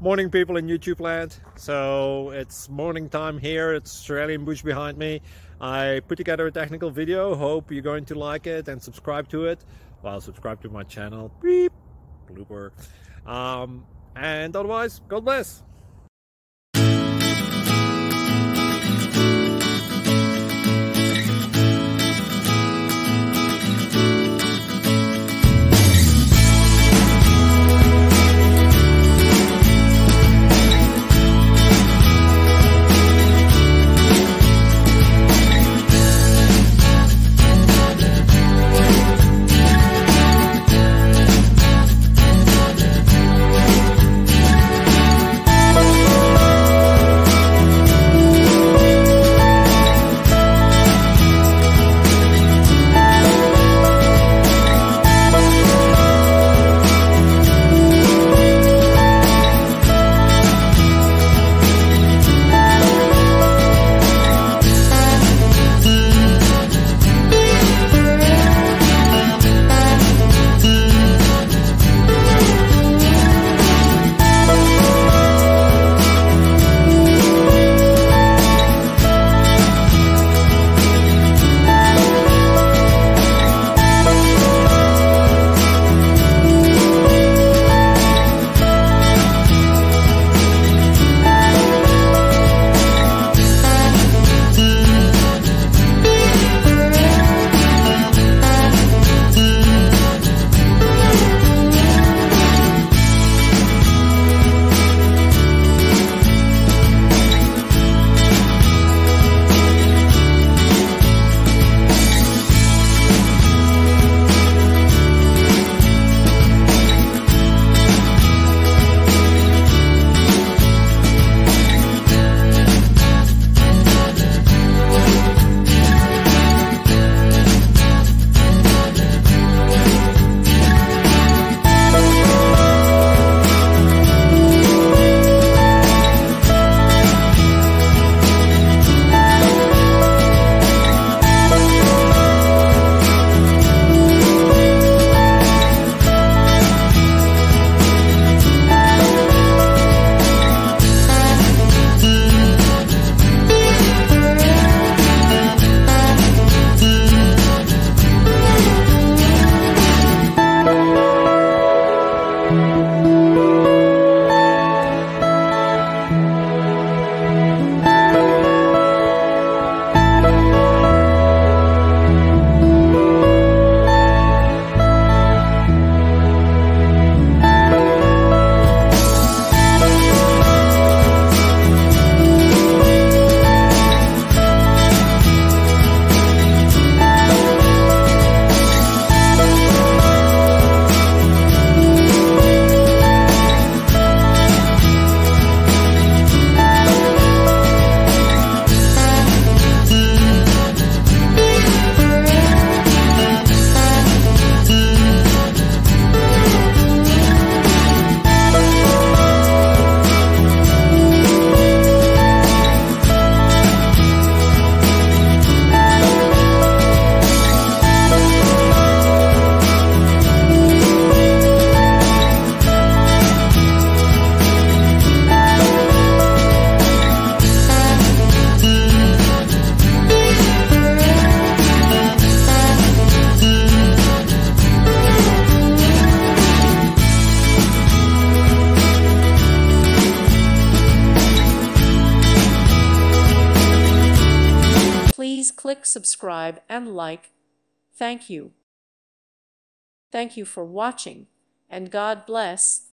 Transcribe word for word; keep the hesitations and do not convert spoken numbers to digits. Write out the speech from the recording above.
Morning, people in YouTube land. So it's morning time here. It's Australian bush behind me. I put together a technical video. Hope you're going to like it and subscribe to it. Well, subscribe to my channel. Beep. Blooper. Um, and otherwise, God bless. Please click subscribe and like. Thank you. Thank you for watching, and God bless.